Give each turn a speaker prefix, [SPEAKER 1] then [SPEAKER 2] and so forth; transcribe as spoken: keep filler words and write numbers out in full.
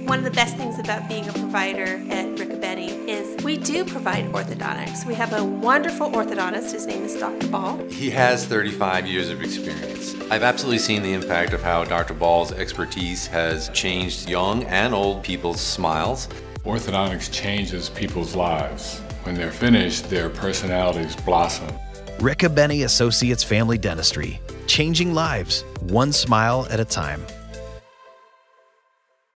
[SPEAKER 1] One of the best things about being a provider at Riccobetti is we do provide orthodontics. We have a wonderful orthodontist. His name is Doctor Ball.
[SPEAKER 2] He has thirty-five years of experience. I've absolutely seen the impact of how Doctor Ball's expertise has changed young and old people's smiles.
[SPEAKER 3] Orthodontics changes people's lives. When they're finished, their personalities blossom.
[SPEAKER 4] Riccobetti Associates Family Dentistry, changing lives, one smile at a time.